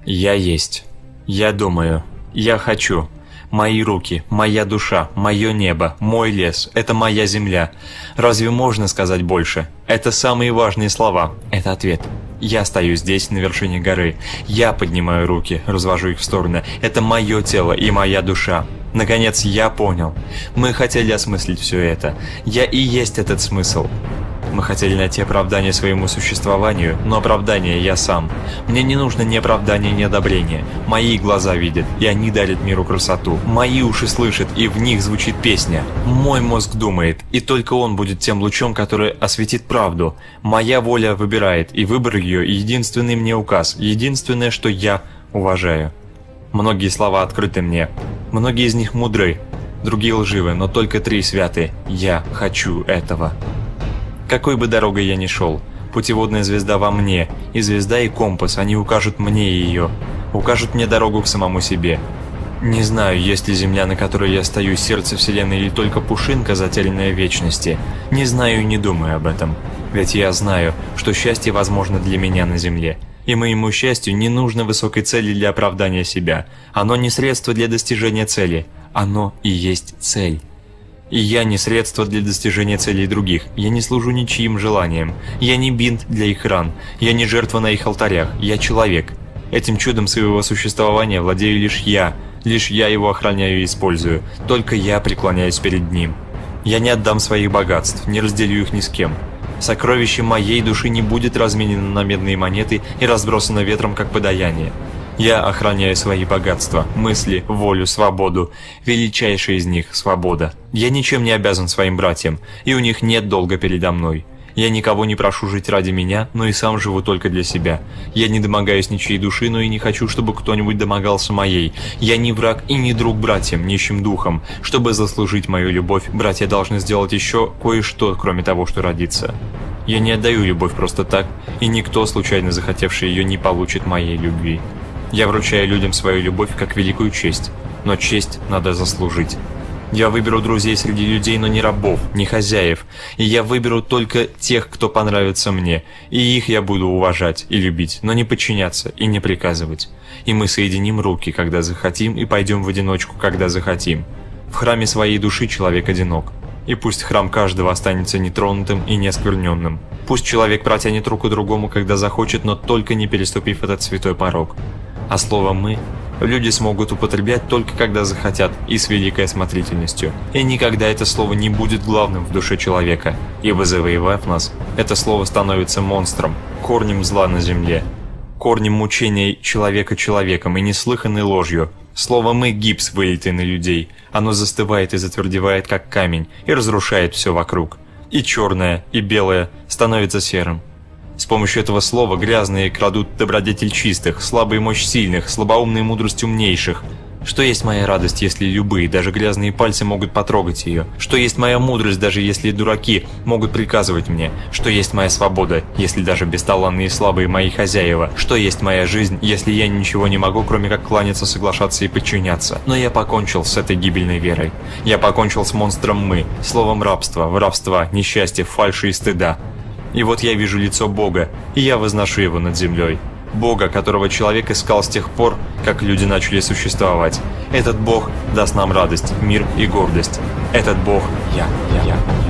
Я есть. Я думаю. Я хочу. Мои руки, моя душа, мое небо, мой лес – это моя земля. Разве можно сказать больше? Это самые важные слова. Это ответ. Я стою здесь, на вершине горы. Я поднимаю руки, развожу их в стороны. Это мое тело и моя душа. Наконец, я понял. Мы хотели осмыслить все это. Я и есть этот смысл. Мы хотели найти оправдание своему существованию, но оправдание я сам. Мне не нужно ни оправдания, ни одобрения. Мои глаза видят, и они дарят миру красоту. Мои уши слышат, и в них звучит песня. Мой мозг думает, и только он будет тем лучом, который осветит правду. Моя воля выбирает, и выбор ее – единственный мне указ, единственное, что я уважаю. Многие слова открыты мне. Многие из них мудры, другие лживы, но только 3 святы. Я хочу этого. Какой бы дорогой я ни шел, путеводная звезда во мне, и звезда, и компас, они укажут мне ее, укажут мне дорогу к самому себе. Не знаю, есть ли земля, на которой я стою, сердце вселенной, или только пушинка, затерянная в вечности. Не знаю и не думаю об этом. Ведь я знаю, что счастье возможно для меня на земле. И моему счастью не нужно высокой цели для оправдания себя. Оно не средство для достижения цели. Оно и есть цель. И я не средство для достижения целей других. Я не служу ничьим желаниям. Я не бинт для их ран. Я не жертва на их алтарях. Я человек. Этим чудом своего существования владею лишь я. Лишь я его охраняю и использую. Только я преклоняюсь перед ним. Я не отдам своих богатств, не разделю их ни с кем. Сокровище моей души не будет разменено на медные монеты и разбросано ветром, как подаяние. Я охраняю свои богатства, мысли, волю, свободу. Величайшая из них – свобода. Я ничем не обязан своим братьям, и у них нет долга передо мной. Я никого не прошу жить ради меня, но и сам живу только для себя. Я не домогаюсь ничьей души, но и не хочу, чтобы кто-нибудь домогался моей. Я не враг и не друг братьям, нищим духом. Чтобы заслужить мою любовь, братья должны сделать еще кое-что, кроме того, что родиться. Я не отдаю любовь просто так, и никто, случайно захотевший ее, не получит моей любви. Я вручаю людям свою любовь как великую честь, но честь надо заслужить. Я выберу друзей среди людей, но не рабов, не хозяев, и я выберу только тех, кто понравится мне, и их я буду уважать и любить, но не подчиняться и не приказывать. И мы соединим руки, когда захотим, и пойдем в одиночку, когда захотим. В храме своей души человек одинок, и пусть храм каждого останется нетронутым и неоскверненным. Пусть человек протянет руку другому, когда захочет, но только не переступив этот святой порог. А слово «мы» люди смогут употреблять только когда захотят и с великой осмотрительностью. И никогда это слово не будет главным в душе человека, ибо завоевав нас, это слово становится монстром, корнем зла на земле, корнем мучений человека человеком и неслыханной ложью. Слово «мы» — гипс, вылитый на людей. Оно застывает и затвердевает, как камень, и разрушает все вокруг. И черное, и белое становится серым. С помощью этого слова грязные крадут добродетель чистых, слабые мощь сильных, слабоумные мудрость умнейших. Что есть моя радость, если любые, даже грязные пальцы могут потрогать ее? Что есть моя мудрость, даже если дураки могут приказывать мне? Что есть моя свобода, если даже бесталанные и слабые мои хозяева? Что есть моя жизнь, если я ничего не могу, кроме как кланяться, соглашаться и подчиняться? Но я покончил с этой гибельной верой. Я покончил с монстром «мы», словом рабства, воровства, несчастья, фальши и стыда. И вот я вижу лицо Бога, и я возношу его над землей. Бога, которого человек искал с тех пор, как люди начали существовать. Этот Бог даст нам радость, мир и гордость. Этот Бог – я.